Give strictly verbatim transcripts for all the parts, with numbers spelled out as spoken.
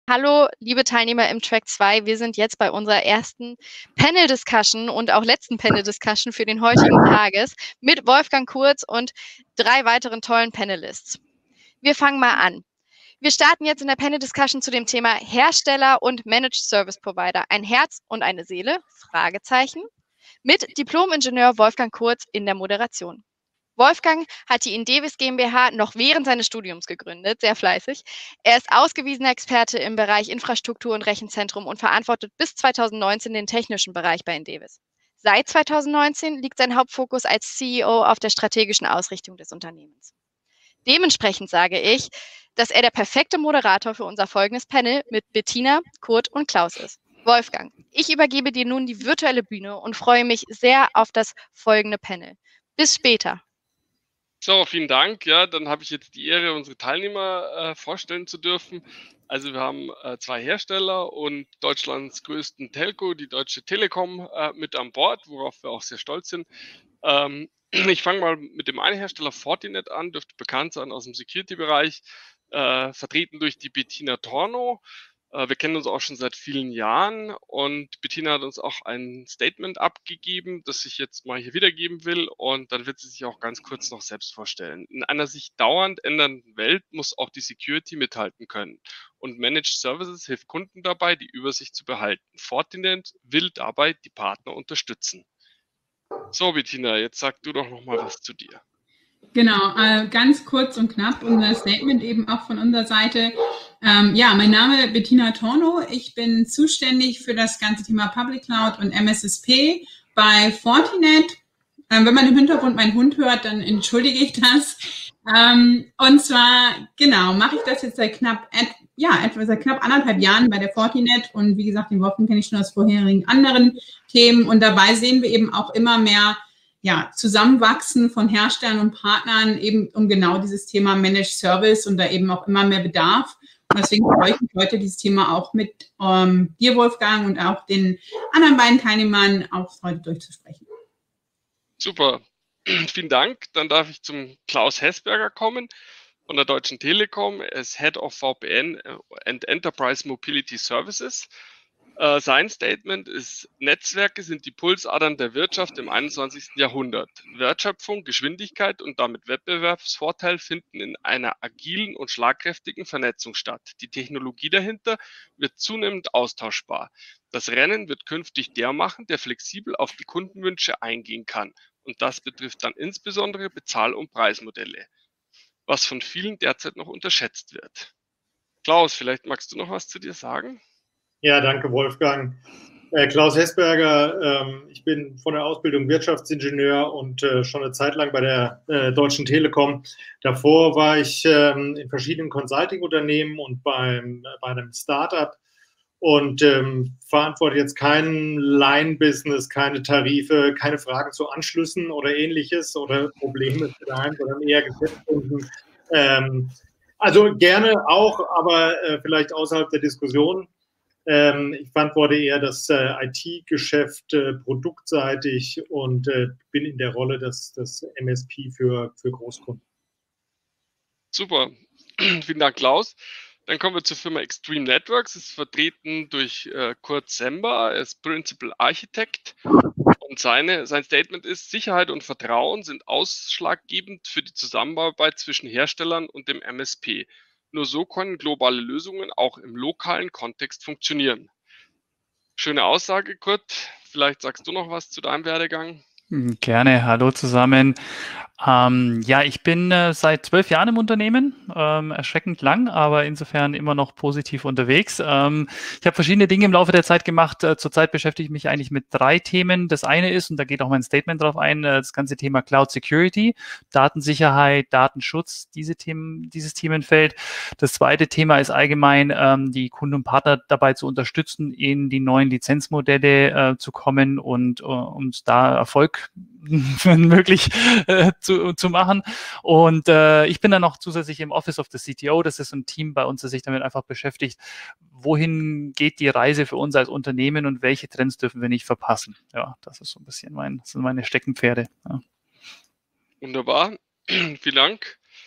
Hallo, liebe Teilnehmer im Track zwei. Wir sind jetzt bei unserer ersten Panel-Discussion und auch letzten Panel-Discussion für den heutigen Tages mit Wolfgang Kurz und drei weiteren tollen Panelists. Wir fangen mal an. Wir starten jetzt in der Panel-Discussion zu dem Thema Hersteller und Managed Service Provider. Ein Herz und eine Seele? Fragezeichen. Mit Diplom-Ingenieur Wolfgang Kurz in der Moderation. Wolfgang hat die Indevis GmbH noch während seines Studiums gegründet, sehr fleißig. Er ist ausgewiesener Experte im Bereich Infrastruktur und Rechenzentrum und verantwortet bis zweitausendneunzehn den technischen Bereich bei Indevis. Seit zweitausendneunzehn liegt sein Hauptfokus als C E O auf der strategischen Ausrichtung des Unternehmens. Dementsprechend sage ich, dass er der perfekte Moderator für unser folgendes Panel mit Bettina, Kurt und Klaus ist. Wolfgang, ich übergebe dir nun die virtuelle Bühne und freue mich sehr auf das folgende Panel. Bis später. So, vielen Dank. Ja, dann habe ich jetzt die Ehre, unsere Teilnehmer äh, vorstellen zu dürfen. Also wir haben äh, zwei Hersteller und Deutschlands größten Telco, die Deutsche Telekom, äh, mit an Bord, worauf wir auch sehr stolz sind. Ähm, ich fange mal mit dem einen Hersteller Fortinet an, dürfte bekannt sein aus dem Security-Bereich, äh, vertreten durch die Bettina Tornow. Wir kennen uns auch schon seit vielen Jahren und Bettina hat uns auch ein Statement abgegeben, das ich jetzt mal hier wiedergeben will, und dann wird sie sich auch ganz kurz noch selbst vorstellen. In einer sich dauernd ändernden Welt muss auch die Security mithalten können und Managed Services hilft Kunden dabei, die Übersicht zu behalten. Fortinet will dabei die Partner unterstützen. So, Bettina, jetzt sag du doch noch mal was zu dir. Genau, äh, ganz kurz und knapp unser Statement eben auch von unserer Seite. Ähm, ja, mein Name ist Bettina Tornow. Ich bin zuständig für das ganze Thema Public Cloud und M S S P bei Fortinet. Ähm, wenn man im Hintergrund meinen Hund hört, dann entschuldige ich das. Ähm, und zwar, genau, mache ich das jetzt seit knapp, et, ja, etwa seit knapp anderthalb Jahren bei der Fortinet. Und wie gesagt, den Wolfgang kenne ich schon aus vorherigen anderen Themen. Und dabei sehen wir eben auch immer mehr ja, Zusammenwachsen von Herstellern und Partnern eben um genau dieses Thema Managed Service und da eben auch immer mehr Bedarf. Und deswegen freue ich mich heute, dieses Thema auch mit ähm, dir, Wolfgang, und auch den anderen beiden Teilnehmern auch heute durchzusprechen. Super, vielen Dank. Dann darf ich zum Klaus Hessberger kommen von der Deutschen Telekom. Er ist Head of V P N and Enterprise Mobility Services. Uh, sein Statement ist, Netzwerke sind die Pulsadern der Wirtschaft im einundzwanzigsten Jahrhundert. Wertschöpfung, Geschwindigkeit und damit Wettbewerbsvorteil finden in einer agilen und schlagkräftigen Vernetzung statt. Die Technologie dahinter wird zunehmend austauschbar. Das Rennen wird künftig der machen, der flexibel auf die Kundenwünsche eingehen kann. Und das betrifft dann insbesondere Bezahl- und Preismodelle, was von vielen derzeit noch unterschätzt wird. Klaus, vielleicht magst du noch was zu dir sagen? Ja, danke, Wolfgang. Äh, Klaus Hessberger, ähm, ich bin von der Ausbildung Wirtschaftsingenieur und äh, schon eine Zeit lang bei der äh, Deutschen Telekom. Davor war ich ähm, in verschiedenen Consulting-Unternehmen und beim, bei einem Startup und ähm, verantworte jetzt kein Line-Business, keine Tarife, keine Fragen zu Anschlüssen oder Ähnliches oder Probleme zu einem, sondern eher Geschäftskunden. Ähm, also gerne auch, aber äh, vielleicht außerhalb der Diskussion. Ich verantworte eher das äh, I T-Geschäft äh, produktseitig und äh, bin in der Rolle des, des M S P für, für Großkunden. Super, vielen Dank, Klaus. Dann kommen wir zur Firma Extreme Networks. Es ist vertreten durch äh, Kurt Sember, er ist Principal Architect. Und seine, sein Statement ist, Sicherheit und Vertrauen sind ausschlaggebend für die Zusammenarbeit zwischen Herstellern und dem M S P. Nur so können globale Lösungen auch im lokalen Kontext funktionieren. Schöne Aussage, Kurt. Vielleicht sagst du noch was zu deinem Werdegang? Gerne. Hallo zusammen. Ähm, ja, ich bin äh, seit zwölf Jahren im Unternehmen, ähm, erschreckend lang, aber insofern immer noch positiv unterwegs. Ähm, ich habe verschiedene Dinge im Laufe der Zeit gemacht. Äh, zurzeit beschäftige ich mich eigentlich mit drei Themen. Das eine ist, und da geht auch mein Statement drauf ein, äh, das ganze Thema Cloud Security, Datensicherheit, Datenschutz, diese Themen, dieses Themenfeld. Das zweite Thema ist allgemein, ähm, die Kunden und Partner dabei zu unterstützen, in die neuen Lizenzmodelle äh, zu kommen und äh, uns da Erfolg wenn möglich äh, zu, zu machen. Und äh, ich bin dann noch zusätzlich im Office of the C T O. Das ist ein Team bei uns, das sich damit einfach beschäftigt, wohin geht die Reise für uns als Unternehmen und welche Trends dürfen wir nicht verpassen. Ja, das ist so ein bisschen mein, das sind meine Steckenpferde. Ja. Wunderbar. Vielen Dank.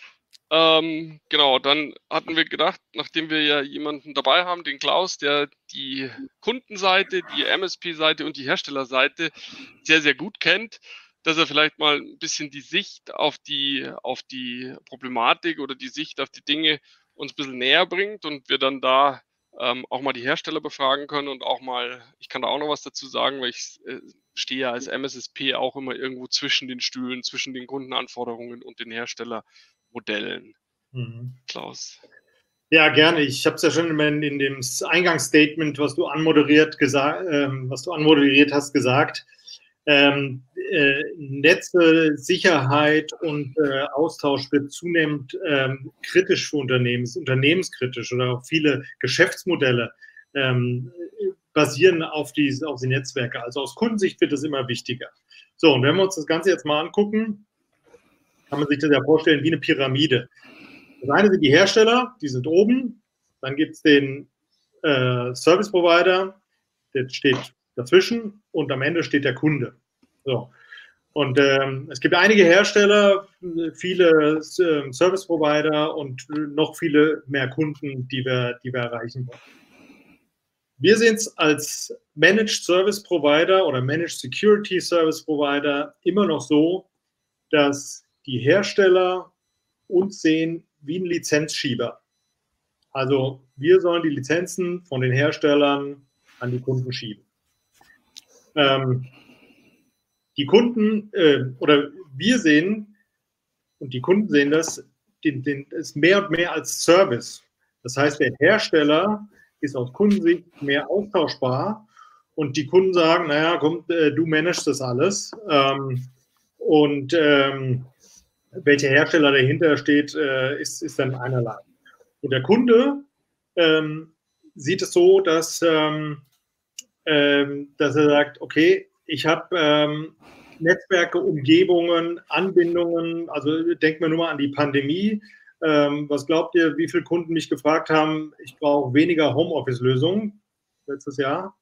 Ähm, genau, dann hatten wir gedacht, nachdem wir ja jemanden dabei haben, den Klaus, der die Kundenseite, die M S P-Seite und die Herstellerseite sehr, sehr gut kennt, dass er vielleicht mal ein bisschen die Sicht auf die, auf die Problematik oder die Sicht auf die Dinge uns ein bisschen näher bringt und wir dann da ähm, auch mal die Hersteller befragen können und auch mal, ich kann da auch noch was dazu sagen, weil ich äh, stehe ja als M S S P auch immer irgendwo zwischen den Stühlen, zwischen den Kundenanforderungen und den Herstellermodellen. Mhm. Klaus. Ja, gerne. Ich habe es ja schon in, in dem Eingangsstatement, was du anmoderiert gesagt, ähm, was du anmoderiert hast, gesagt. Ähm, äh, Netze, Sicherheit und äh, Austausch wird zunehmend ähm, kritisch für Unternehmen, ist unternehmenskritisch oder auch viele Geschäftsmodelle ähm, basieren auf die, auf die Netzwerke. Also aus Kundensicht wird es immer wichtiger. So, und wenn wir uns das Ganze jetzt mal angucken, kann man sich das ja vorstellen wie eine Pyramide. Das eine sind die Hersteller, die sind oben, dann gibt es den äh, Service Provider, der steht dazwischen und am Ende steht der Kunde. So. Und ähm, es gibt einige Hersteller, viele äh, Service Provider und noch viele mehr Kunden, die wir, die wir erreichen wollen. Wir sehen es als Managed Service Provider oder Managed Security Service Provider immer noch so, dass die Hersteller uns sehen wie ein Lizenzschieber. Also wir sollen die Lizenzen von den Herstellern an die Kunden schieben. Ähm, die Kunden äh, oder wir sehen und die Kunden sehen das, den, den, ist mehr und mehr als Service. Das heißt, der Hersteller ist aus Kundensicht mehr austauschbar und die Kunden sagen, naja, komm, äh, du managst das alles. Ähm, und ähm, welcher Hersteller dahinter steht, äh, ist, ist dann einerlei. Und der Kunde ähm, sieht es so, dass, ähm, ähm, dass er sagt, okay, ich habe ähm, Netzwerke, Umgebungen, Anbindungen, also denkt mir nur mal an die Pandemie. Ähm, was glaubt ihr, wie viele Kunden mich gefragt haben, ich brauche weniger Homeoffice-Lösungen letztes Jahr?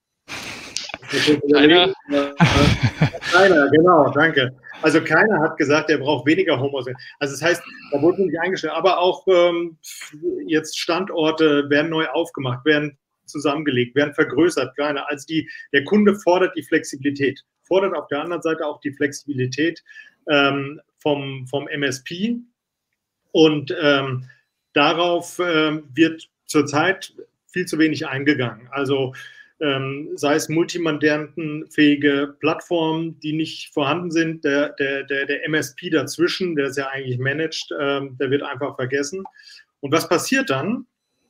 Keiner. Keiner, genau, danke. Also keiner hat gesagt, er braucht weniger Homeoffice. Also das heißt, da wurde nicht eingestellt, aber auch ähm, jetzt Standorte werden neu aufgemacht, werden zusammengelegt, werden vergrößert, kleiner. Also die, der Kunde fordert die Flexibilität, fordert auf der anderen Seite auch die Flexibilität ähm, vom, vom M S P und ähm, darauf ähm, wird zurzeit viel zu wenig eingegangen. Also Ähm, sei es multimandantenfähige Plattformen, die nicht vorhanden sind, der, der, der, der M S P dazwischen, der es ja eigentlich managt, ähm, der wird einfach vergessen. Und was passiert dann?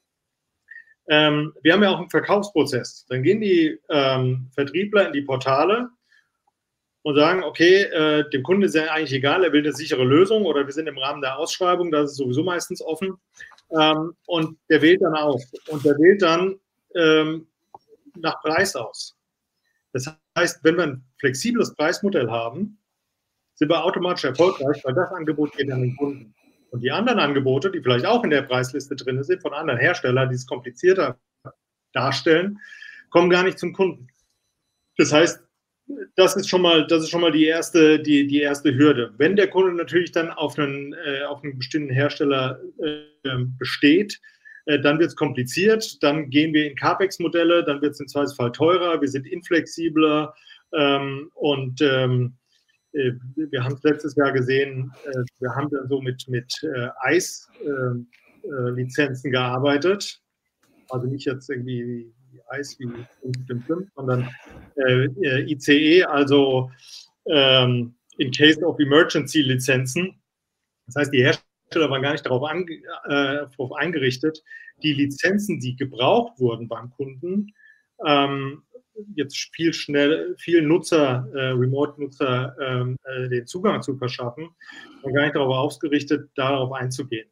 Ähm, wir haben ja auch einen Verkaufsprozess. Dann gehen die ähm, Vertriebler in die Portale und sagen, okay, äh, dem Kunden ist ja eigentlich egal, er will eine sichere Lösung oder wir sind im Rahmen der Ausschreibung, das ist sowieso meistens offen. Ähm, und der wählt dann auch. Und der wählt dann ähm, nach Preis aus. Das heißt, wenn wir ein flexibles Preismodell haben, sind wir automatisch erfolgreich, weil das Angebot geht an den Kunden. Und die anderen Angebote, die vielleicht auch in der Preisliste drin sind, von anderen Herstellern, die es komplizierter darstellen, kommen gar nicht zum Kunden. Das heißt, das ist schon mal, das ist schon mal die erste, die, die erste Hürde. Wenn der Kunde natürlich dann auf einen, äh, auf einen bestimmten Hersteller äh, besteht, dann wird es kompliziert, dann gehen wir in CAPEX-Modelle, dann wird es im Zweifelsfall teurer, wir sind inflexibler ähm, und ähm, wir haben es letztes Jahr gesehen, äh, wir haben dann so mit, mit äh, I C E-Lizenzen äh, gearbeitet, also nicht jetzt irgendwie wie I C E wie fünf fünf fünf, sondern äh, I C E, also ähm, in Case of Emergency-Lizenzen. Das heißt, die Hersteller waren gar nicht darauf, an, äh, darauf eingerichtet, die Lizenzen, die gebraucht wurden beim Kunden, ähm, jetzt viel schnell, vielen Nutzer, äh, Remote-Nutzer ähm, äh, den Zugang zu verschaffen, und gar nicht darauf ausgerichtet, darauf einzugehen.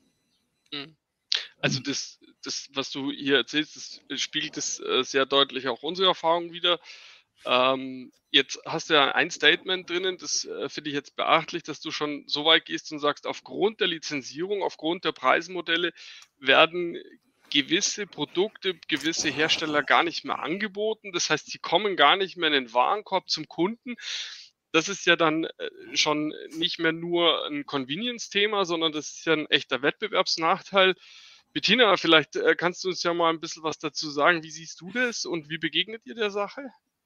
Also das, das was du hier erzählst, das spiegelt es äh, sehr deutlich auch unsere Erfahrung wider. Ähm, jetzt hast du ja ein Statement drinnen, das äh, finde ich jetzt beachtlich, dass du schon so weit gehst und sagst, aufgrund der Lizenzierung, aufgrund der Preismodelle werden gewisse Produkte, gewisse Hersteller gar nicht mehr angeboten. Das heißt, sie kommen gar nicht mehr in den Warenkorb zum Kunden. das ist ja dann äh, schon nicht mehr nur ein Convenience-Thema, sondern das ist ja ein echter Wettbewerbsnachteil. Bettina, vielleicht äh, kannst du uns ja mal ein bisschen was dazu sagen. Wie siehst du das und wie begegnet ihr der Sache?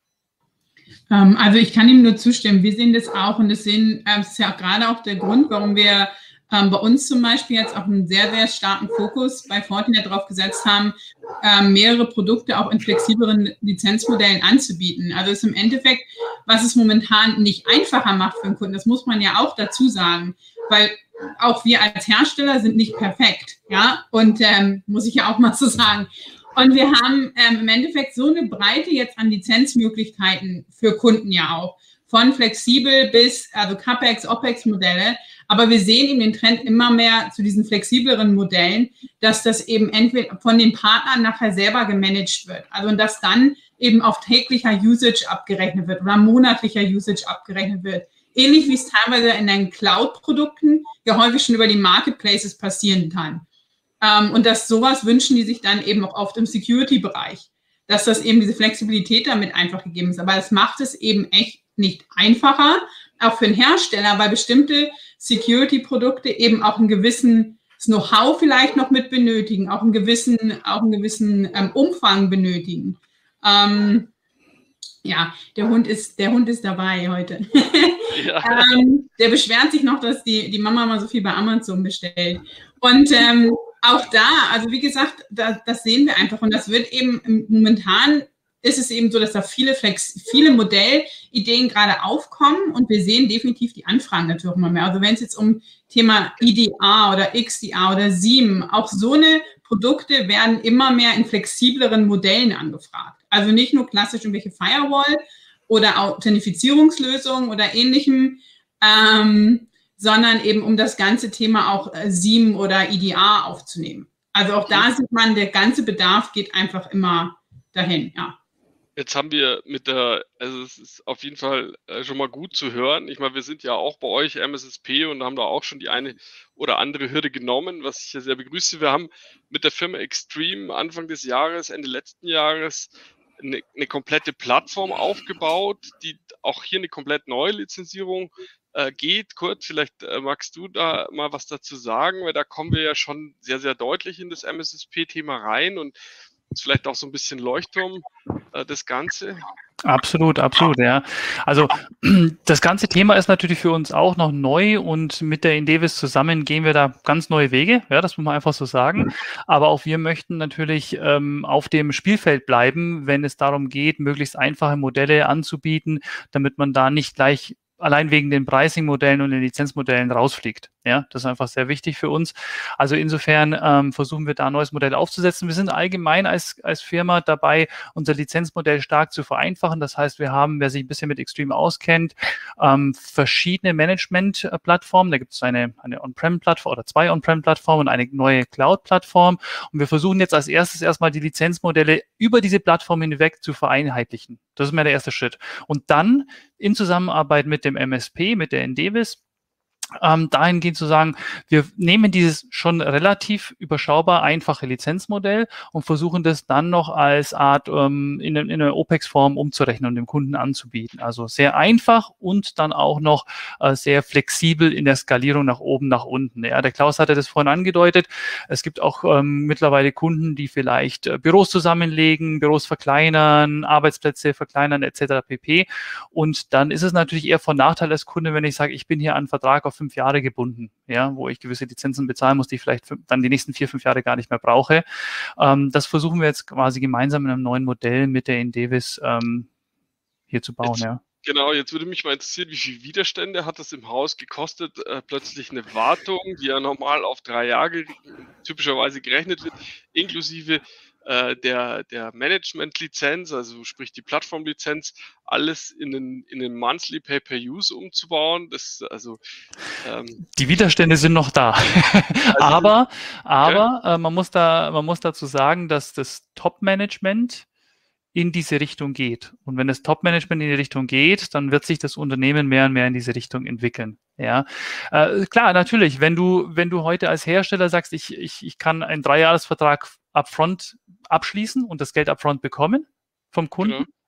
Ähm, also ich kann ihm nur zustimmen. Wir sehen das auch und das, sehen, äh, das ist ja auch gerade auch der Grund, warum wir ähm, bei uns zum Beispiel jetzt auch einen sehr, sehr starken Fokus bei Fortinet darauf gesetzt haben, ähm, mehrere Produkte auch in flexibleren Lizenzmodellen anzubieten. Also ist im Endeffekt, was es momentan nicht einfacher macht für den Kunden, das muss man ja auch dazu sagen, weil auch wir als Hersteller sind nicht perfekt, ja, und ähm, muss ich ja auch mal so sagen. Und wir haben ähm, im Endeffekt so eine Breite jetzt an Lizenzmöglichkeiten für Kunden ja auch, von flexibel bis, also CapEx, OpEx-Modelle. Aber wir sehen eben den Trend immer mehr zu diesen flexibleren Modellen, dass das eben entweder von den Partnern nachher selber gemanagt wird. Also und dass dann eben auf täglicher Usage abgerechnet wird oder monatlicher Usage abgerechnet wird. Ähnlich wie es teilweise in den Cloud-Produkten ja häufig schon über die Marketplaces passieren kann. Ähm, und dass sowas wünschen die sich dann eben auch oft im Security-Bereich, dass das eben diese Flexibilität damit einfach gegeben ist. Aber das macht es eben echt nicht einfacher, auch für den Hersteller, weil bestimmte Security-Produkte eben auch einen gewissen Know-how vielleicht noch mit benötigen, auch einen gewissen, auch einen gewissen ähm, Umfang benötigen. Ähm, ja, der Hund ist, der Hund ist dabei heute. Ja. ähm, der beschwert sich noch, dass die, die Mama mal so viel bei Amazon bestellt. Und ähm, auch da, also wie gesagt, da, das sehen wir einfach. Und das wird eben momentan ist es eben so, dass da viele Flex, viele Modellideen gerade aufkommen und wir sehen definitiv die Anfragen natürlich immer mehr. Also wenn es jetzt um Thema I D A oder X D A oder SIEM, auch so eine Produkte werden immer mehr in flexibleren Modellen angefragt. Also nicht nur klassisch irgendwelche Firewall oder Authentifizierungslösungen oder ähnlichem, ähm, sondern eben um das ganze Thema auch äh, SIEM oder I D A aufzunehmen. Also auch da sieht man, der ganze Bedarf geht einfach immer dahin, ja. Jetzt haben wir mit der, also es ist auf jeden Fall äh, schon mal gut zu hören. Ich meine, wir sind ja auch bei euch M S S P und haben da auch schon die eine oder andere Hürde genommen, was ich ja sehr begrüße. Wir haben mit der Firma Extreme Anfang des Jahres, Ende letzten Jahres, eine, eine komplette Plattform aufgebaut, die auch hier eine komplett neue Lizenzierung äh, geht. Kurt, vielleicht äh, magst du da mal was dazu sagen, weil da kommen wir ja schon sehr, sehr deutlich in das M S S P-Thema rein und vielleicht auch so ein bisschen Leuchtturm, äh, das Ganze. Absolut, absolut, ja. Also das ganze Thema ist natürlich für uns auch noch neu und mit der Indevis zusammen gehen wir da ganz neue Wege, ja, das muss man einfach so sagen. Aber auch wir möchten natürlich ähm, auf dem Spielfeld bleiben, wenn es darum geht, möglichst einfache Modelle anzubieten, damit man da nicht gleich allein wegen den Pricing-Modellen und den Lizenzmodellen rausfliegt. Ja, das ist einfach sehr wichtig für uns. Also insofern ähm, versuchen wir da ein neues Modell aufzusetzen. Wir sind allgemein als, als Firma dabei, unser Lizenzmodell stark zu vereinfachen. Das heißt, wir haben, wer sich ein bisschen mit Extreme auskennt, ähm, verschiedene Management-Plattformen. Da gibt es eine, eine On-Prem-Plattform oder zwei On-Prem-Plattformen und eine neue Cloud-Plattform. Und wir versuchen jetzt als erstes erstmal die Lizenzmodelle über diese Plattform hinweg zu vereinheitlichen. Das ist mal der erste Schritt. Und dann in Zusammenarbeit mit dem M S P, mit der Indevis, Ähm, dahingehend zu sagen, wir nehmen dieses schon relativ überschaubar einfache Lizenzmodell und versuchen das dann noch als Art ähm, in, in eine OPEX-Form umzurechnen und dem Kunden anzubieten. Also sehr einfach und dann auch noch äh, sehr flexibel in der Skalierung nach oben, nach unten. Ja, der Klaus hatte das vorhin angedeutet. Es gibt auch ähm, mittlerweile Kunden, die vielleicht äh, Büros zusammenlegen, Büros verkleinern, Arbeitsplätze verkleinern et cetera pp. Und dann ist es natürlich eher von Nachteil als Kunde, wenn ich sage, ich bin hier an einen Vertrag auf fünf Jahre gebunden, ja, wo ich gewisse Lizenzen bezahlen muss, die ich vielleicht dann die nächsten vier, fünf Jahre gar nicht mehr brauche. Ähm, das versuchen wir jetzt quasi gemeinsam in einem neuen Modell mit der Indevis ähm, hier zu bauen, jetzt, ja. Genau, jetzt würde mich mal interessieren, wie viele Widerstände hat das im Haus gekostet, äh, plötzlich eine Wartung, die ja normal auf drei Jahre typischerweise gerechnet wird, inklusive äh, der, der Management-Lizenz, also sprich die Plattform-Lizenz, alles in den, in den Monthly Pay-Per-Use umzubauen. Das, also, ähm, die Widerstände sind noch da. Also, aber aber okay. äh, man, muss da, man muss dazu sagen, dass das Top-Management in diese Richtung geht. Und wenn das Top-Management in die Richtung geht, dann wird sich das Unternehmen mehr und mehr in diese Richtung entwickeln. Ja, äh, klar, natürlich, wenn du, wenn du heute als Hersteller sagst, ich, ich, ich kann einen Dreijahresvertrag upfront abschließen und das Geld upfront bekommen vom Kunden, genau.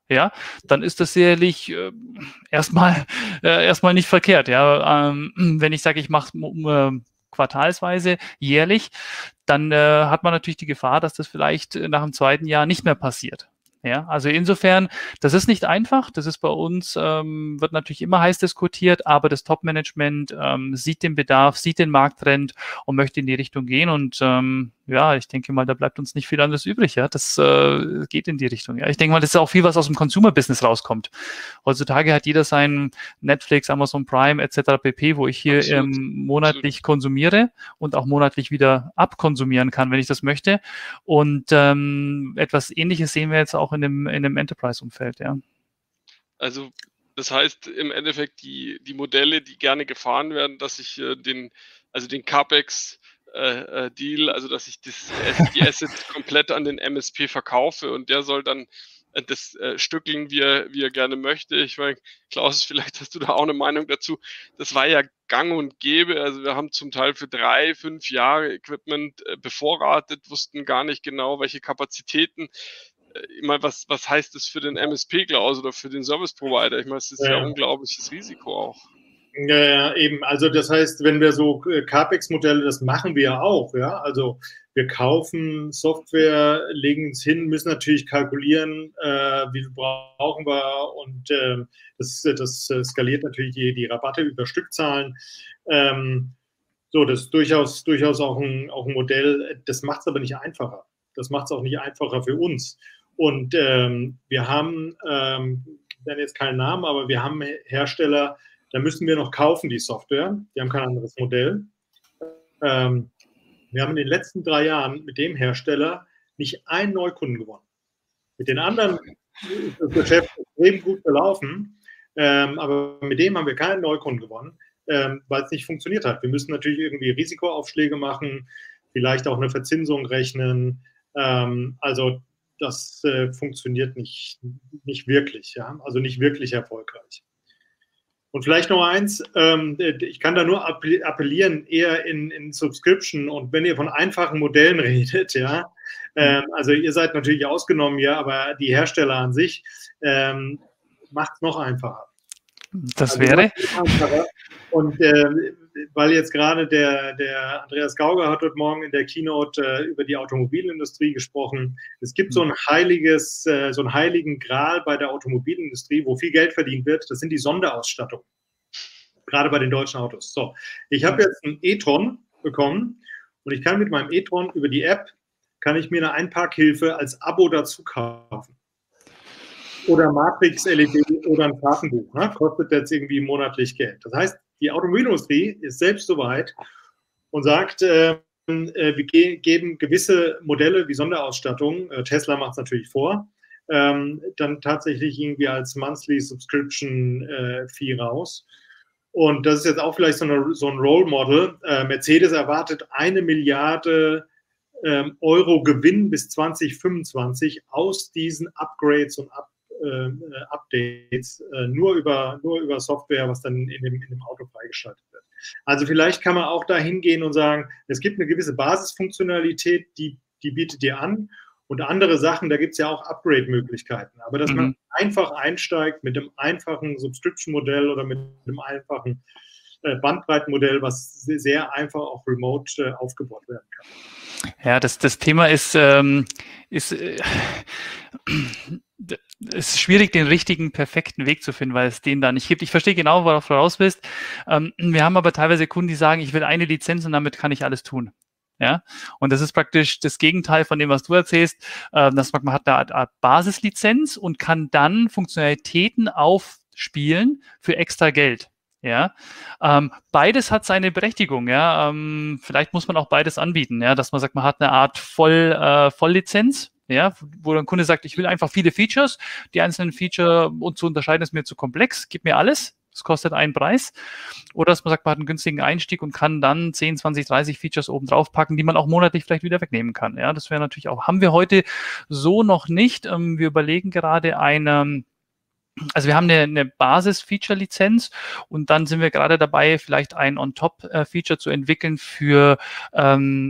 ja, dann ist das sicherlich äh, erstmal äh, erstmal nicht verkehrt. Ja, ähm, wenn ich sage, ich mache äh, quartalsweise, jährlich, dann äh, hat man natürlich die Gefahr, dass das vielleicht nach dem zweiten Jahr nicht mehr passiert. Ja, also insofern, das ist nicht einfach. Das ist bei uns, ähm, wird natürlich immer heiß diskutiert, aber das Top-Management ähm, sieht den Bedarf, sieht den Markttrend und möchte in die Richtung gehen. Und ähm, ja, ich denke mal, da bleibt uns nicht viel anderes übrig. Ja, das äh, geht in die Richtung. Ja, ich denke mal, das ist auch viel, was aus dem Consumer-Business rauskommt. Heutzutage hat jeder sein Netflix, Amazon Prime et cetera pp., wo ich hier ähm, monatlich Absolut. konsumiere und auch monatlich wieder abkonsumieren kann, wenn ich das möchte. Und ähm, etwas Ähnliches sehen wir jetzt auch in dem, in dem Enterprise-Umfeld. Ja. Also das heißt im Endeffekt die, die Modelle, die gerne gefahren werden, dass ich äh, den, also den CapEx Äh, Deal, also dass ich das, die Assets komplett an den M S P verkaufe und der soll dann äh, das äh, stückeln, wie er, wie er gerne möchte. Ich meine, Klaus, vielleicht hast du da auch eine Meinung dazu. Das war ja gang und gäbe. Also wir haben zum Teil für drei, fünf Jahre Equipment äh, bevorratet, wussten gar nicht genau, welche Kapazitäten. Äh, ich meine, was, was heißt das für den M S P, Klaus, oder für den Service Provider? Ich meine, es ist ja, ja ein unglaubliches Risiko auch. Ja, ja, eben. Also das heißt, wenn wir so CapEx-Modelle, das machen wir ja auch, ja. Also wir kaufen Software, legen es hin, müssen natürlich kalkulieren, äh, wie viel brauchen wir und äh, das, das skaliert natürlich die, die Rabatte über Stückzahlen. Ähm, so, das ist durchaus, durchaus auch ein, auch ein Modell, das macht es aber nicht einfacher. Das macht es auch nicht einfacher für uns. Und ähm, wir haben, ähm, ich nenne jetzt keinen Namen, aber wir haben Hersteller, da müssen wir noch kaufen, die Software. Die haben kein anderes Modell. Ähm, wir haben in den letzten drei Jahren mit dem Hersteller nicht einen Neukunden gewonnen. Mit den anderen ist das Geschäft extrem gut gelaufen, ähm, aber mit dem haben wir keinen Neukunden gewonnen, ähm, weil es nicht funktioniert hat. Wir müssen natürlich irgendwie Risikoaufschläge machen, vielleicht auch eine Verzinsung rechnen. Ähm, also das äh, funktioniert nicht, nicht wirklich, ja? Also nicht wirklich erfolgreich. Und vielleicht noch eins, ähm, ich kann da nur appellieren, eher in, in Subscription und wenn ihr von einfachen Modellen redet, ja, ähm, also ihr seid natürlich ausgenommen, ja, aber die Hersteller an sich ähm, macht es noch einfacher. Das also wäre? Und äh, weil jetzt gerade der, der Andreas Gauger hat heute Morgen in der Keynote äh, über die Automobilindustrie gesprochen. Es gibt so ein heiliges, äh, so einen heiligen Gral bei der Automobilindustrie, wo viel Geld verdient wird. Das sind die Sonderausstattungen. Gerade bei den deutschen Autos. So, ich habe jetzt einen e-tron bekommen und ich kann mit meinem e-tron über die App, kann ich mir eine Einparkhilfe als Abo dazu kaufen. Oder Matrix L E D oder ein Fahrtenbuch. Ne? Kostet jetzt irgendwie monatlich Geld. Das heißt, die Automobilindustrie ist selbst soweit und sagt, äh, wir ge geben gewisse Modelle wie Sonderausstattung, äh, Tesla macht es natürlich vor, ähm, dann tatsächlich irgendwie als Monthly Subscription äh, Fee raus. Und das ist jetzt auch vielleicht so, eine, so ein Role Model. Äh, Mercedes erwartet eine Milliarde ähm, Euro Gewinn bis zwanzig fünfundzwanzig aus diesen Upgrades und Up Äh, Updates äh, nur über nur über Software, was dann in dem, in dem Auto freigeschaltet wird. Also vielleicht kann man auch da hingehen und sagen, es gibt eine gewisse Basisfunktionalität, die, die bietet ihr an und andere Sachen, da gibt es ja auch Upgrade-Möglichkeiten. Aber dass mhm. man einfach einsteigt mit einem einfachen Subscription-Modell oder mit einem einfachen äh, Bandbreitenmodell, was sehr einfach auch remote äh, aufgebaut werden kann. Ja, das, das Thema ist, ähm, ist äh, es ist schwierig, den richtigen, perfekten Weg zu finden, weil es den da nicht gibt. Ich verstehe genau, worauf du raus bist. Ähm, wir haben aber teilweise Kunden, die sagen, ich will eine Lizenz und damit kann ich alles tun. Ja, und das ist praktisch das Gegenteil von dem, was du erzählst, äh, dass man hat eine Art Basislizenz und kann dann Funktionalitäten aufspielen für extra Geld. Ja, ähm, beides hat seine Berechtigung. Ja, ähm, vielleicht muss man auch beides anbieten. Ja, dass man sagt, man hat eine Art Voll, äh, Volllizenz. Ja, wo der Kunde sagt, ich will einfach viele Features. Die einzelnen Feature und zu unterscheiden ist mir zu komplex. Gib mir alles. Das kostet einen Preis. Oder dass man sagt, man hat einen günstigen Einstieg und kann dann zehn, zwanzig, dreißig Features oben drauf packen, die man auch monatlich vielleicht wieder wegnehmen kann. Ja, das wäre natürlich auch, haben wir heute so noch nicht. Ähm, wir überlegen gerade eine, also wir haben eine, eine Basis-Feature-Lizenz und dann sind wir gerade dabei, vielleicht ein On-Top-Feature zu entwickeln für ähm,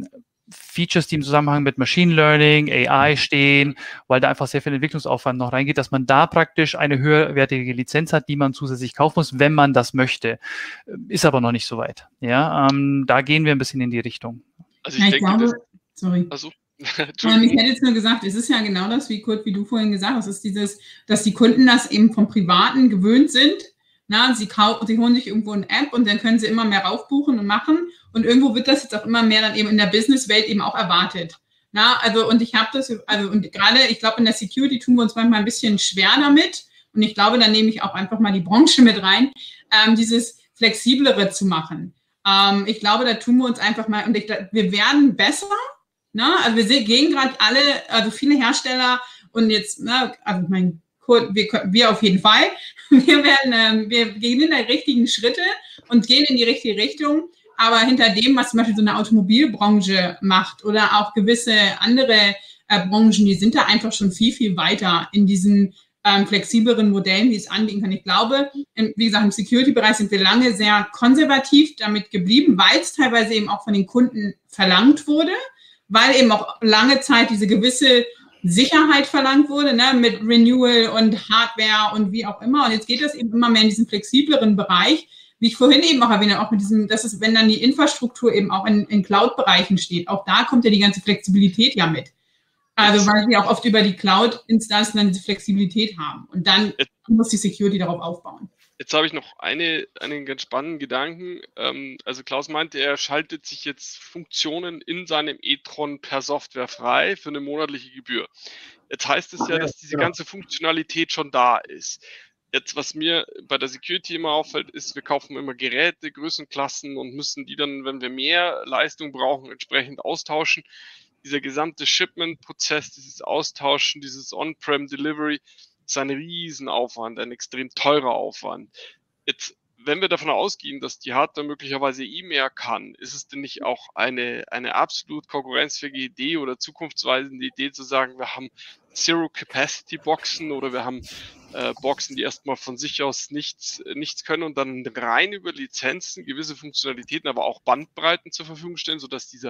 Features, die im Zusammenhang mit Machine Learning, A I stehen, weil da einfach sehr viel Entwicklungsaufwand noch reingeht, dass man da praktisch eine höherwertige Lizenz hat, die man zusätzlich kaufen muss, wenn man das möchte. Ist aber noch nicht so weit. Ja, ähm, da gehen wir ein bisschen in die Richtung. Also ich, Ja, ich denke, glaube, das, sorry. also, Ähm, ich hätte jetzt nur gesagt, es ist ja genau das, wie Kurt, wie du vorhin gesagt hast, es ist dieses, dass die Kunden das eben vom Privaten gewöhnt sind. Na, sie, kaufen, sie holen sich irgendwo eine App und dann können sie immer mehr raufbuchen und machen. Und irgendwo wird das jetzt auch immer mehr dann eben in der Businesswelt eben auch erwartet. Na, also, und ich habe das, also, und gerade, ich glaube, in der Security tun wir uns manchmal ein bisschen schwer damit. Und ich glaube, da nehme ich auch einfach mal die Branche mit rein, ähm, dieses Flexiblere zu machen. Ähm, ich glaube, da tun wir uns einfach mal, und ich, wir werden besser. Na, also wir gehen gerade alle, also viele Hersteller und jetzt, na, also mein Kurt, wir, wir auf jeden Fall, wir werden, ähm, wir gehen in die richtigen Schritte und gehen in die richtige Richtung. Aber hinter dem, was zum Beispiel so eine Automobilbranche macht oder auch gewisse andere äh, Branchen, die sind da einfach schon viel, viel weiter in diesen ähm, flexibleren Modellen, die es anbieten kann. Ich glaube, im, wie gesagt, im Security-Bereich sind wir lange sehr konservativ damit geblieben, weil es teilweise eben auch von den Kunden verlangt wurde, weil eben auch lange Zeit diese gewisse Sicherheit verlangt wurde, ne, mit Renewal und Hardware und wie auch immer. Und jetzt geht das eben immer mehr in diesen flexibleren Bereich, wie ich vorhin eben auch erwähne, auch mit diesem, das ist, wenn dann die Infrastruktur eben auch in, in Cloud-Bereichen steht, auch da kommt ja die ganze Flexibilität ja mit. Also weil wir auch oft über die Cloud-Instanzen dann diese Flexibilität haben. Und dann muss die Security darauf aufbauen. Jetzt habe ich noch eine, einen ganz spannenden Gedanken. Ähm, also Klaus meinte, er schaltet sich jetzt Funktionen in seinem e-tron per Software frei für eine monatliche Gebühr. Jetzt heißt es ja, dass diese ganze Funktionalität schon da ist. Jetzt, was mir bei der Security immer auffällt, ist, wir kaufen immer Geräte, Größenklassen und müssen die dann, wenn wir mehr Leistung brauchen, entsprechend austauschen. Dieser gesamte Shipment-Prozess, dieses Austauschen, dieses On-Prem-Delivery, ist ein Riesenaufwand, ein extrem teurer Aufwand. Jetzt, wenn wir davon ausgehen, dass die Hardware möglicherweise eh mehr kann, ist es denn nicht auch eine, eine absolut konkurrenzfähige Idee oder zukunftsweisende Idee zu sagen, wir haben Zero-Capacity-Boxen oder wir haben äh, Boxen, die erstmal von sich aus nichts, nichts können und dann rein über Lizenzen gewisse Funktionalitäten, aber auch Bandbreiten zur Verfügung stellen, sodass dieser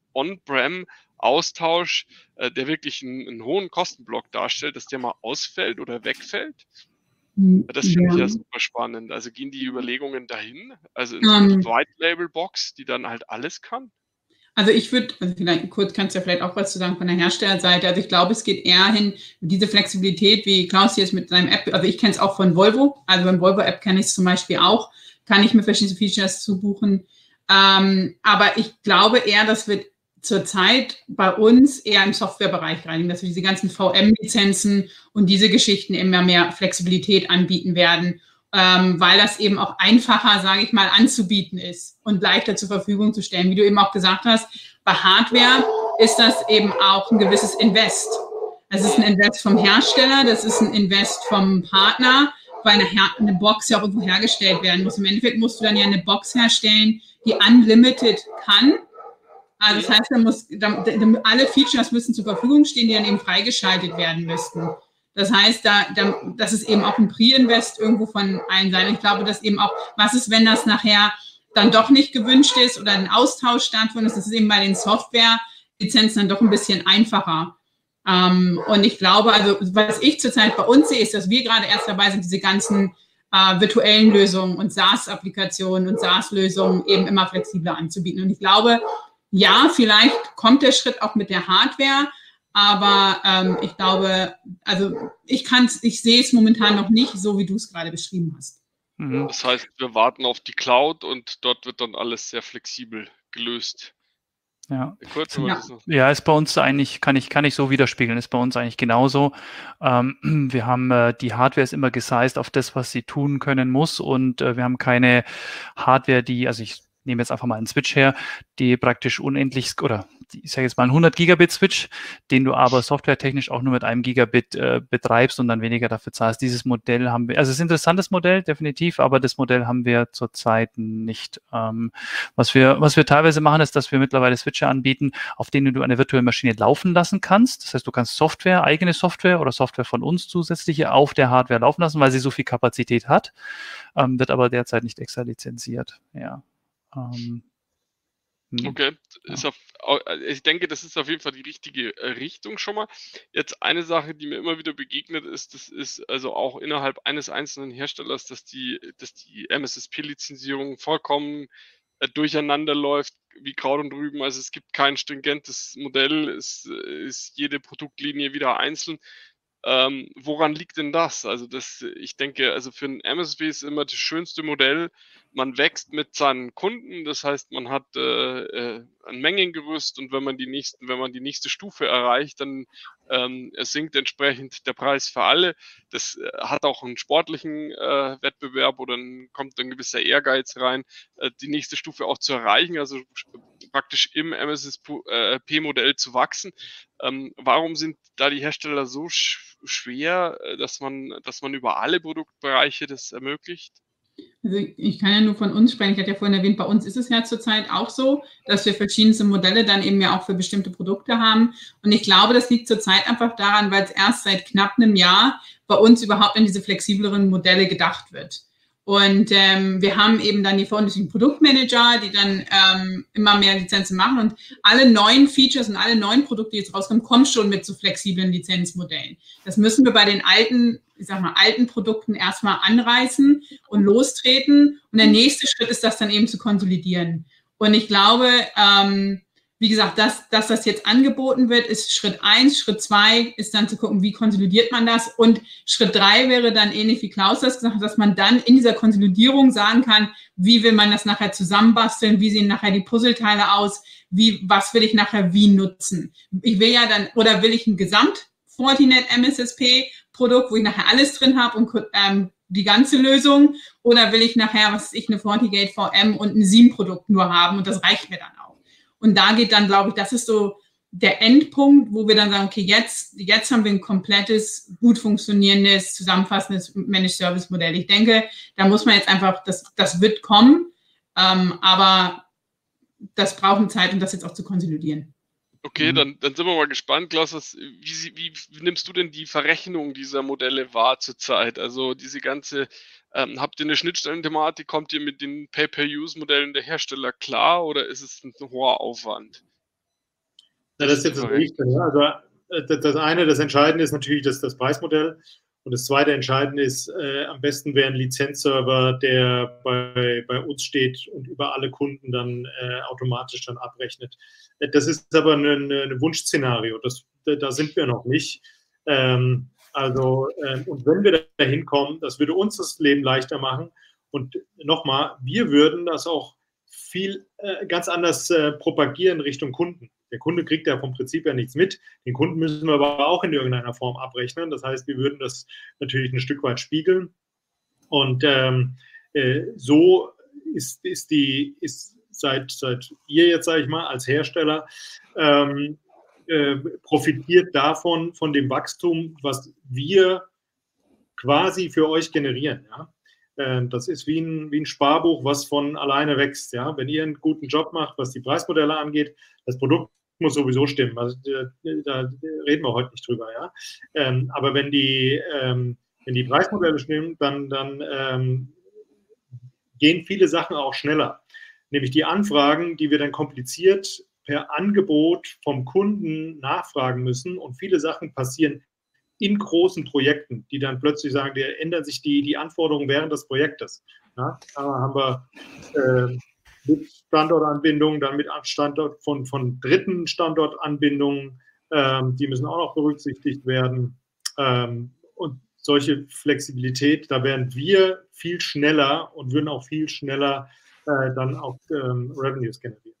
On-Prem-Austausch, äh, der wirklich einen, einen hohen Kostenblock darstellt, dass der mal ausfällt oder wegfällt? Das finde ja. ich ja super spannend. Also gehen die Überlegungen dahin? Also in so eine um, White-Label-Box, die dann halt alles kann? Also ich würde, also vielleicht kurz kannst du ja vielleicht auch was zu sagen von der Herstellerseite. Also ich glaube, es geht eher hin, diese Flexibilität, wie Klaus jetzt mit seinem App, also ich kenne es auch von Volvo, also beim Volvo-App kenne ich es zum Beispiel auch, kann ich mir verschiedene Features zubuchen. Ähm, aber ich glaube eher, das wird zurzeit bei uns eher im Softwarebereich reinigen, dass wir diese ganzen V M-Lizenzen und diese Geschichten immer mehr Flexibilität anbieten werden, ähm, weil das eben auch einfacher, sage ich mal, anzubieten ist und leichter zur Verfügung zu stellen. Wie du eben auch gesagt hast, bei Hardware ist das eben auch ein gewisses Invest. Das ist ein Invest vom Hersteller, das ist ein Invest vom Partner, weil eine, Her- eine Box ja auch irgendwo hergestellt werden muss. Im Endeffekt musst du dann ja eine Box herstellen, die unlimited kann. Also das heißt, da muss, da, da, alle Features müssen zur Verfügung stehen, die dann eben freigeschaltet werden müssten. Das heißt, da, da, das ist eben auch ein Pre-Invest irgendwo von allen Seiten. Ich glaube, dass eben auch, was ist, wenn das nachher dann doch nicht gewünscht ist oder ein Austausch stattfindet, das ist eben bei den Software-Lizenzen dann doch ein bisschen einfacher. Ähm, und ich glaube, also was ich zurzeit bei uns sehe, ist, dass wir gerade erst dabei sind, diese ganzen äh, virtuellen Lösungen und SaaS-Applikationen und SaaS-Lösungen eben immer flexibler anzubieten. Und ich glaube, ja, vielleicht kommt der Schritt auch mit der Hardware, aber ähm, ich glaube, also ich kann's, ich sehe es momentan noch nicht, so wie du es gerade beschrieben hast. Das heißt, wir warten auf die Cloud und dort wird dann alles sehr flexibel gelöst. Ja. Kurz, ja. ja, ist bei uns eigentlich, kann ich, kann ich so widerspiegeln, ist bei uns eigentlich genauso. Ähm, wir haben, äh, die Hardware ist immer gesized auf das, was sie tun können muss und äh, wir haben keine Hardware, die, also ich nehme jetzt einfach mal einen Switch her, die praktisch unendlich, oder ich sage jetzt mal einen hundert Gigabit Switch, den du aber softwaretechnisch auch nur mit einem Gigabit äh, betreibst und dann weniger dafür zahlst. Dieses Modell haben wir, also es ist ein interessantes Modell, definitiv, aber das Modell haben wir zurzeit nicht. Ähm, was wir, was wir teilweise machen, ist, dass wir mittlerweile Switche anbieten, auf denen du eine virtuelle Maschine laufen lassen kannst. Das heißt, du kannst Software, eigene Software oder Software von uns zusätzliche auf der Hardware laufen lassen, weil sie so viel Kapazität hat, ähm, wird aber derzeit nicht extra lizenziert, ja. Ähm, Okay, ist auf, ich denke, das ist auf jeden Fall die richtige Richtung schon mal. Jetzt eine Sache, die mir immer wieder begegnet ist, das ist also auch innerhalb eines einzelnen Herstellers, dass die, dass die M S S P-Lizenzierung vollkommen äh, durcheinander läuft, wie Kraut und Rüben. Also es gibt kein stringentes Modell, es ist jede Produktlinie wieder einzeln. Ähm, woran liegt denn das? Also das, ich denke, also für ein M S S P ist immer das schönste Modell. Man wächst mit seinen Kunden, das heißt, man hat äh, äh, ein Mengengerüst und wenn man die nächsten, wenn man die nächste Stufe erreicht, dann ähm, es sinkt entsprechend der Preis für alle. Das äh, hat auch einen sportlichen äh, Wettbewerb oder dann kommt ein gewisser Ehrgeiz rein, äh, die nächste Stufe auch zu erreichen, also praktisch im M S S P-Modell zu wachsen. Ähm, warum sind da die Hersteller so sch schwer, dass man, dass man über alle Produktbereiche das ermöglicht? Also ich kann ja nur von uns sprechen. Ich hatte ja vorhin erwähnt, bei uns ist es ja zurzeit auch so, dass wir verschiedenste Modelle dann eben ja auch für bestimmte Produkte haben. Und ich glaube, das liegt zurzeit einfach daran, weil es erst seit knapp einem Jahr bei uns überhaupt an diese flexibleren Modelle gedacht wird. Und ähm, wir haben eben dann die verantwortlichen Produktmanager, die dann ähm, immer mehr Lizenzen machen. Und alle neuen Features und alle neuen Produkte, die jetzt rauskommen, kommen schon mit so flexiblen Lizenzmodellen. Das müssen wir bei den alten, ich sag mal, alten Produkten erstmal anreißen und lostreten. Und der nächste Schritt ist, das dann eben zu konsolidieren. Und ich glaube, ähm, wie gesagt, dass, dass das jetzt angeboten wird, ist Schritt eins. Schritt zwei ist dann zu gucken, wie konsolidiert man das. Und Schritt drei wäre dann ähnlich wie Klaus das gesagt hat, dass man dann in dieser Konsolidierung sagen kann, wie will man das nachher zusammenbasteln, wie sehen nachher die Puzzleteile aus, wie, was will ich nachher wie nutzen. Ich will ja dann, oder will ich ein Gesamt-Fortinet M S S P-Produkt, wo ich nachher alles drin habe und ähm, die ganze Lösung, oder will ich nachher, was weiß ich, eine FortiGate V M und ein SIEM-Produkt nur haben und das reicht mir dann auch. Und da geht dann, glaube ich, das ist so der Endpunkt, wo wir dann sagen, okay, jetzt, jetzt haben wir ein komplettes, gut funktionierendes, zusammenfassendes Managed Service Modell. Ich denke, da muss man jetzt einfach, das, das wird kommen, ähm, aber das braucht eine Zeit, um das jetzt auch zu konsolidieren. Okay, dann, dann sind wir mal gespannt, Klaus, was, wie, wie, wie nimmst du denn die Verrechnung dieser Modelle wahr zurzeit? Also diese ganze, ähm, habt ihr eine Schnittstellenthematik, kommt ihr mit den Pay-per-Use-Modellen der Hersteller klar oder ist es ein hoher Aufwand? Ja, das ist jetzt das Nächste. Also das eine, das Entscheidende ist natürlich das, das Preismodell. Und das zweite Entscheidende ist, äh, am besten wäre ein Lizenzserver, der bei, bei uns steht und über alle Kunden dann äh, automatisch dann abrechnet. Das ist aber ein, ein Wunschszenario. Das, da sind wir noch nicht. Ähm, also, äh, und wenn wir da hinkommen, das würde uns das Leben leichter machen. Und nochmal, wir würden das auch viel äh, ganz anders äh, propagieren Richtung Kunden. Der Kunde kriegt ja vom Prinzip ja nichts mit. Den Kunden müssen wir aber auch in irgendeiner Form abrechnen. Das heißt, wir würden das natürlich ein Stück weit spiegeln. Und ähm, äh, so ist, ist die, ist seit, seit ihr jetzt, sage ich mal, als Hersteller ähm, äh, profitiert davon, von dem Wachstum, was wir quasi für euch generieren. Ja? Äh, das ist wie ein, wie ein Sparbuch, was von alleine wächst. Ja? Wenn ihr einen guten Job macht, was die Preismodelle angeht, das Produkt muss sowieso stimmen. Also, da, da reden wir heute nicht drüber. Ja? Ähm, aber wenn die, ähm, wenn die Preismodelle stimmen, dann, dann ähm, gehen viele Sachen auch schneller. Nämlich die Anfragen, die wir dann kompliziert per Angebot vom Kunden nachfragen müssen. Und viele Sachen passieren in großen Projekten, die dann plötzlich sagen, da ändern sich die, die Anforderungen während des Projektes. Ja? Da haben wir äh, mit Standortanbindungen, dann mit Standort von, von dritten Standortanbindungen, ähm, die müssen auch noch berücksichtigt werden. Ähm, und solche Flexibilität, da wären wir viel schneller und würden auch viel schneller äh, dann auch ähm, Revenues generieren.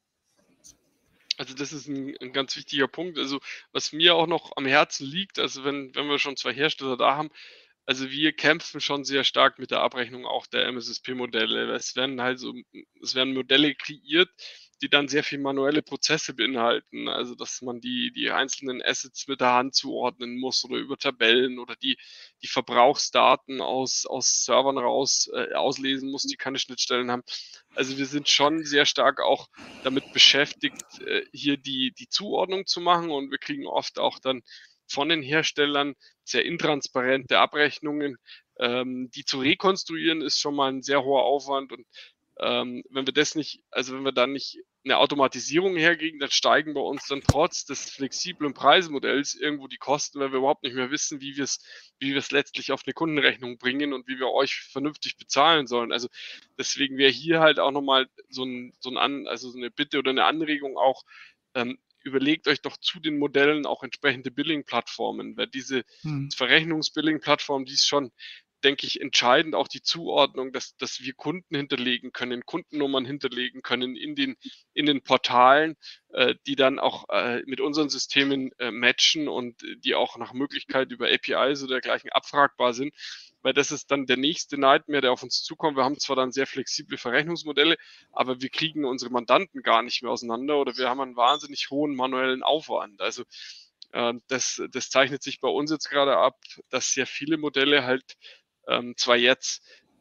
Also das ist ein, ein ganz wichtiger Punkt. Also was mir auch noch am Herzen liegt, also wenn, wenn wir schon zwei Hersteller da haben, also wir kämpfen schon sehr stark mit der Abrechnung auch der M S S P-Modelle. Es werden halt so, es werden Modelle kreiert, die dann sehr viel manuelle Prozesse beinhalten. Also dass man die, die einzelnen Assets mit der Hand zuordnen muss oder über Tabellen oder die, die Verbrauchsdaten aus, aus Servern raus äh, auslesen muss, die keine Schnittstellen haben. Also wir sind schon sehr stark auch damit beschäftigt, äh, hier die, die Zuordnung zu machen und wir kriegen oft auch dann von den Herstellern sehr intransparente Abrechnungen. Ähm, die zu rekonstruieren ist schon mal ein sehr hoher Aufwand und Ähm, wenn wir das nicht, also wenn wir dann nicht eine Automatisierung herkriegen, dann steigen bei uns dann trotz des flexiblen Preismodells irgendwo die Kosten, weil wir überhaupt nicht mehr wissen, wie wir es wie wir es letztlich auf eine Kundenrechnung bringen und wie wir euch vernünftig bezahlen sollen. Also deswegen wäre hier halt auch nochmal so ein, so ein An, also so eine Bitte oder eine Anregung auch, ähm, überlegt euch doch zu den Modellen auch entsprechende Billing-Plattformen, weil diese Hm. Verrechnungs-Billing-Plattform, die ist schon, denke ich, entscheidend auch die Zuordnung, dass, dass wir Kunden hinterlegen können, Kundennummern hinterlegen können in den, in den Portalen, äh, die dann auch äh, mit unseren Systemen äh, matchen und die auch nach Möglichkeit über A P Is oder dergleichen abfragbar sind, weil das ist dann der nächste Nightmare, der auf uns zukommt. Wir haben zwar dann sehr flexible Verrechnungsmodelle, aber wir kriegen unsere Mandanten gar nicht mehr auseinander oder wir haben einen wahnsinnig hohen manuellen Aufwand. Also äh, das, das zeichnet sich bei uns jetzt gerade ab, dass sehr viele Modelle halt ähm, zwar jetzt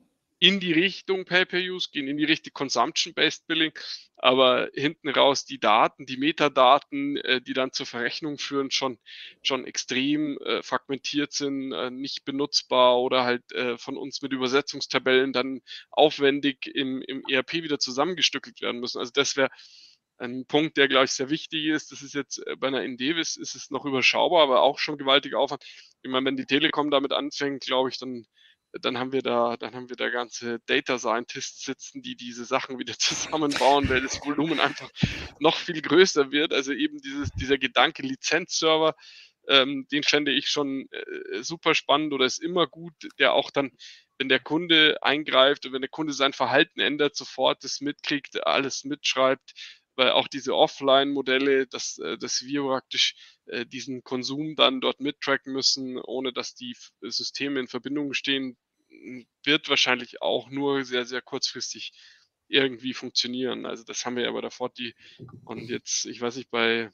in die Richtung Pay-Per-Use gehen, in die Richtung Consumption-Based Billing, aber hinten raus die Daten, die Metadaten, äh, die dann zur Verrechnung führen, schon, schon extrem äh, fragmentiert sind, äh, nicht benutzbar oder halt äh, von uns mit Übersetzungstabellen dann aufwendig im, im E R P wieder zusammengestückelt werden müssen. Also das wäre ein Punkt, der, glaube ich, sehr wichtig ist. Das ist jetzt äh, bei einer Indevis ist es noch überschaubar, aber auch schon gewaltiger Aufwand. Ich meine, wenn die Telekom damit anfängt, glaube ich, dann dann haben wir da, dann haben wir da ganze Data Scientists sitzen, die diese Sachen wieder zusammenbauen, weil das Volumen einfach noch viel größer wird. Also eben dieses, dieser Gedanke Lizenzserver, ähm, den fände ich schon äh, super spannend oder ist immer gut, der auch dann, wenn der Kunde eingreift und wenn der Kunde sein Verhalten ändert, sofort das mitkriegt, alles mitschreibt, weil auch diese Offline-Modelle, dass, dass wir praktisch äh, diesen Konsum dann dort mittracken müssen, ohne dass die Systeme in Verbindung stehen, wird wahrscheinlich auch nur sehr, sehr kurzfristig irgendwie funktionieren. Also das haben wir ja bei der Forti und jetzt, ich weiß nicht, bei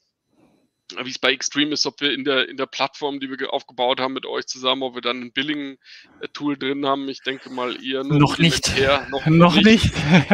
wie es bei Extreme ist, ob wir in der, in der Plattform, die wir aufgebaut haben mit euch zusammen, ob wir dann ein Billing-Tool drin haben. Ich denke mal eher nur noch nicht. Noch, noch nicht.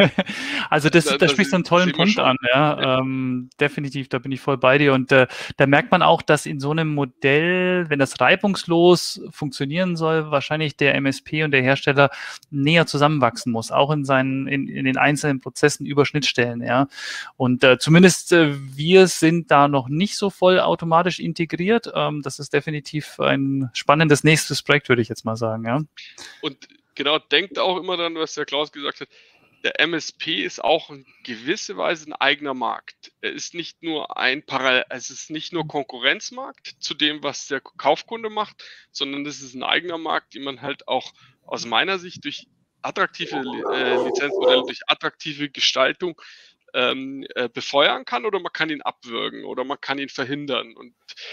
Also das, da, da sprichst du einen tollen Punkt an. Ja. ja. Ähm, definitiv, da bin ich voll bei dir. Und äh, da merkt man auch, dass in so einem Modell, wenn das reibungslos funktionieren soll, wahrscheinlich der M S P und der Hersteller näher zusammenwachsen muss, auch in seinen, in, in den einzelnen Prozessen über Schnittstellen. Ja. Und äh, zumindest äh, wir sind da noch nicht so voll automatisch integriert. Ähm, das ist definitiv ein spannendes nächstes Projekt, würde ich jetzt mal sagen. Ja. Und genau, denkt auch immer dran, was der Klaus gesagt hat, der M S P ist auch in gewisser Weise ein eigener Markt. Er ist nicht nur ein Parallel, es ist nicht nur Konkurrenzmarkt zu dem, was der Kaufkunde macht, sondern es ist ein eigener Markt, den man halt auch aus meiner Sicht durch attraktive äh, Lizenzmodelle, durch attraktive Gestaltung Ähm, äh, befeuern kann oder man kann ihn abwürgen oder man kann ihn verhindern. Und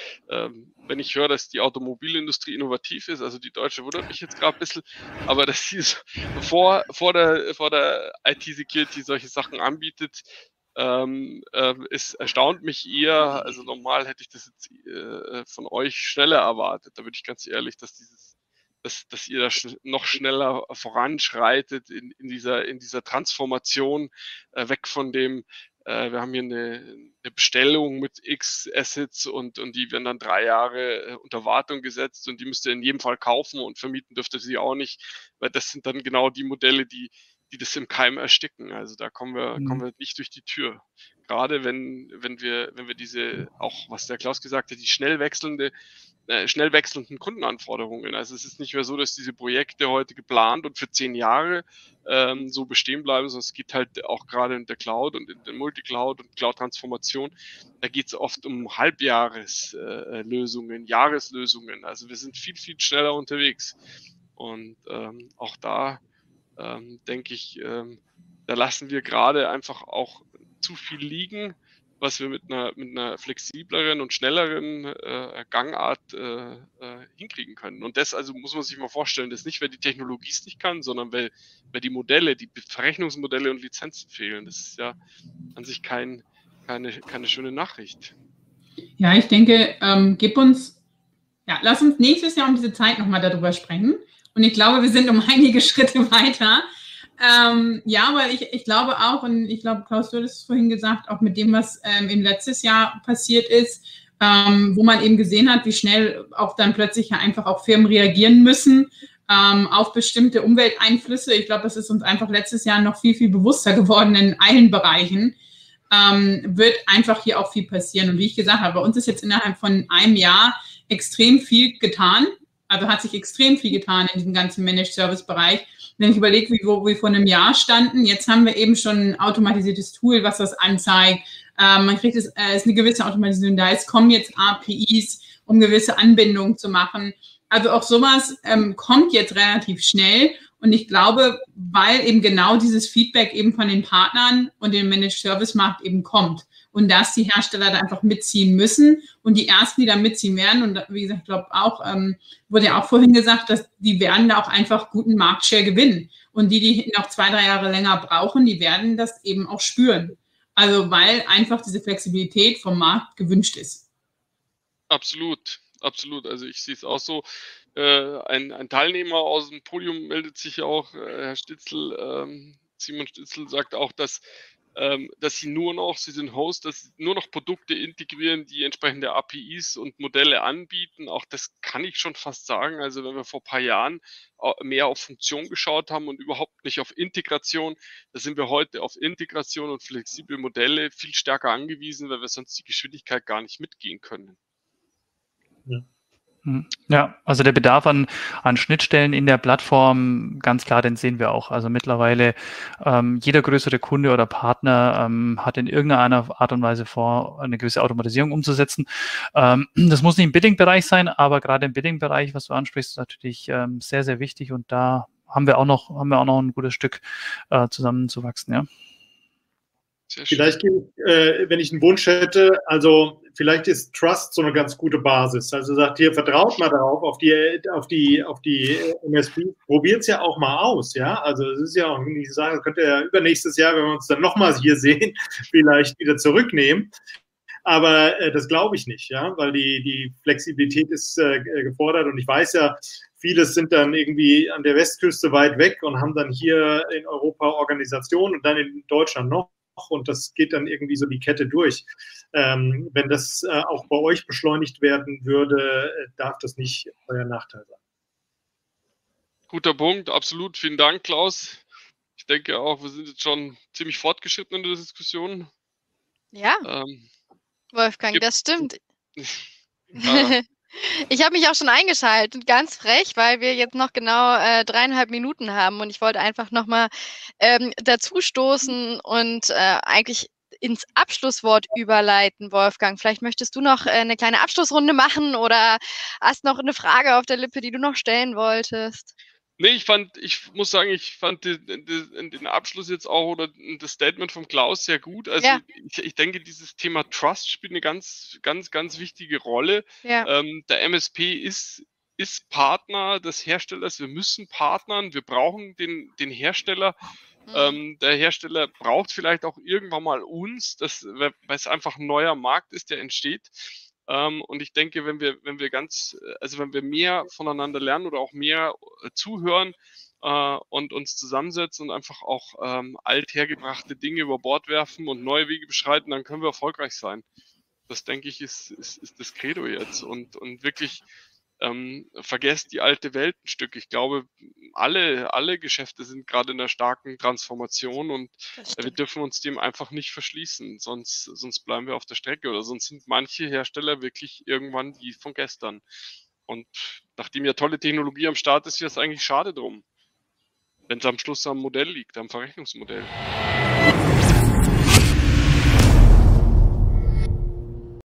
ähm, wenn ich höre, dass die Automobilindustrie innovativ ist, also die deutsche wundert mich jetzt gerade ein bisschen, aber dass sie so vor, vor der, vor der I T-Security solche Sachen anbietet, ähm, äh, es erstaunt mich eher, also normal hätte ich das jetzt äh, von euch schneller erwartet, da bin ich ganz ehrlich, dass dieses Dass, dass ihr da sch noch schneller voranschreitet in, in, dieser, in dieser Transformation äh, weg von dem, äh, wir haben hier eine, eine Bestellung mit X Assets und, und die werden dann drei Jahre äh, unter Wartung gesetzt und die müsst ihr in jedem Fall kaufen und vermieten dürft ihr sie auch nicht, weil das sind dann genau die Modelle, die, die das im Keim ersticken. Also da kommen wir, mhm. kommen wir nicht durch die Tür. Gerade wenn, wenn wir, wenn wir diese, auch was der Klaus gesagt hat, die schnell wechselnde Äh, schnell wechselnden Kundenanforderungen. Also es ist nicht mehr so, dass diese Projekte heute geplant und für zehn Jahre ähm, so bestehen bleiben, sondern es geht halt auch gerade in der Cloud und in der Multicloud und Cloud-Transformation, da geht es oft um Halbjahreslösungen, äh, Jahreslösungen. Also wir sind viel, viel schneller unterwegs. Und ähm, auch da ähm, denke ich, ähm, da lassen wir gerade einfach auch zu viel liegen, was wir mit einer, mit einer flexibleren und schnelleren äh, Gangart äh, äh, hinkriegen können. Und das also muss man sich mal vorstellen, das ist nicht, weil die Technologie es nicht kann, sondern weil, weil die Modelle, die Verrechnungsmodelle und Lizenzen fehlen. Das ist ja an sich kein, keine, keine schöne Nachricht. Ja, ich denke, ähm, gib uns, ja, lass uns nächstes Jahr um diese Zeit nochmal darüber sprechen. Und ich glaube, wir sind um einige Schritte weiter. Ähm, ja, aber ich, ich glaube auch, und ich glaube, Klaus, du hattest es vorhin gesagt, auch mit dem, was ähm, im letztes Jahr passiert ist, ähm, wo man eben gesehen hat, wie schnell auch dann plötzlich ja einfach auch Firmen reagieren müssen, ähm, auf bestimmte Umwelteinflüsse. Ich glaube, das ist uns einfach letztes Jahr noch viel, viel bewusster geworden in allen Bereichen. Ähm, wird einfach hier auch viel passieren. Und wie ich gesagt habe, bei uns ist jetzt innerhalb von einem Jahr extrem viel getan. Also hat sich extrem viel getan in diesem ganzen Managed Service Bereich. Wenn ich überlege, wie, wo wir vor einem Jahr standen, jetzt haben wir eben schon ein automatisiertes Tool, was das anzeigt. Ähm, man kriegt es, äh, ist eine gewisse Automatisierung da. Es kommen jetzt A P Is, um gewisse Anbindungen zu machen. Also auch sowas ähm, kommt jetzt relativ schnell. Und ich glaube, weil eben genau dieses Feedback eben von den Partnern und dem Managed Service Markt eben kommt. Und dass die Hersteller da einfach mitziehen müssen. Und die ersten, die da mitziehen werden, und wie gesagt, ich glaube auch, ähm, wurde ja auch vorhin gesagt, dass die werden da auch einfach guten Marktshare gewinnen. Und die, die noch zwei, drei Jahre länger brauchen, die werden das eben auch spüren. Also weil einfach diese Flexibilität vom Markt gewünscht ist. Absolut, absolut. Also ich sehe es auch so. Äh, ein, ein Teilnehmer aus dem Podium meldet sich auch, äh, Herr Stitzel, ähm, Simon Stitzel sagt auch, dass Ähm, dass sie nur noch, sie sind Host, dass sie nur noch Produkte integrieren, die entsprechende A P Is und Modelle anbieten. Auch das kann ich schon fast sagen. Also wenn wir vor ein paar Jahren mehr auf Funktion geschaut haben und überhaupt nicht auf Integration, da sind wir heute auf Integration und flexible Modelle viel stärker angewiesen, weil wir sonst die Geschwindigkeit gar nicht mitgehen können. Ja. Ja, also der Bedarf an, an Schnittstellen in der Plattform, ganz klar, den sehen wir auch. Also mittlerweile ähm, jeder größere Kunde oder Partner ähm, hat in irgendeiner Art und Weise vor, eine gewisse Automatisierung umzusetzen. Ähm, das muss nicht im Bidding-Bereich sein, aber gerade im Bidding-Bereich, was du ansprichst, ist natürlich ähm, sehr, sehr wichtig und da haben wir auch noch, haben wir auch noch ein gutes Stück äh, zusammenzuwachsen, ja. Vielleicht, äh, wenn ich einen Wunsch hätte, also vielleicht ist Trust so eine ganz gute Basis. Also sagt hier, vertraut mal darauf, auf die, auf die, auf die M S P. Probiert es ja auch mal aus, ja. Also es ist ja auch, wie ich sage, könnt ihr ja übernächstes Jahr, wenn wir uns dann nochmal hier sehen, vielleicht wieder zurücknehmen. Aber äh, das glaube ich nicht, ja, weil die, die Flexibilität ist äh, gefordert und ich weiß ja, viele sind dann irgendwie an der Westküste weit weg und haben dann hier in Europa Organisationen und dann in Deutschland noch. Und das geht dann irgendwie so die Kette durch. Ähm, wenn das äh, auch bei euch beschleunigt werden würde, darf das nicht euer Nachteil sein. Guter Punkt, absolut. Vielen Dank, Klaus. Ich denke auch, wir sind jetzt schon ziemlich fortgeschritten in der Diskussion. Ja, ähm, Wolfgang, das stimmt. Ja. Ich habe mich auch schon eingeschaltet, ganz frech, weil wir jetzt noch genau äh, dreieinhalb Minuten haben und ich wollte einfach nochmal ähm, dazu stoßen und äh, eigentlich ins Abschlusswort überleiten, Wolfgang. Vielleicht möchtest du noch äh, eine kleine Abschlussrunde machen oder hast noch eine Frage auf der Lippe, die du noch stellen wolltest? Nee, ich fand, ich muss sagen, ich fand die, die, den Abschluss jetzt auch oder das Statement vom Klaus sehr gut. Also Ja. ich, ich denke, dieses Thema Trust spielt eine ganz, ganz, ganz wichtige Rolle. Ja. Ähm, der M S P ist, ist Partner des Herstellers. Wir müssen partnern. Wir brauchen den, den Hersteller. Mhm. Ähm, der Hersteller braucht vielleicht auch irgendwann mal uns, das, weil es einfach ein neuer Markt ist, der entsteht. Ähm, und ich denke, wenn wir, wenn wir ganz, also wenn wir mehr voneinander lernen oder auch mehr äh, zuhören äh, und uns zusammensetzen und einfach auch ähm, althergebrachte Dinge über Bord werfen und neue Wege beschreiten, dann können wir erfolgreich sein. Das denke ich ist, ist, ist das Credo jetzt und, und wirklich ähm, vergesst die alte Welt ein Stück. Ich glaube, alle, alle Geschäfte sind gerade in einer starken Transformation und wir dürfen uns dem einfach nicht verschließen, sonst, sonst bleiben wir auf der Strecke oder sonst sind manche Hersteller wirklich irgendwann die von gestern. Und nachdem ja tolle Technologie am Start ist, wäre es eigentlich schade drum, wenn es am Schluss am Modell liegt, am Verrechnungsmodell.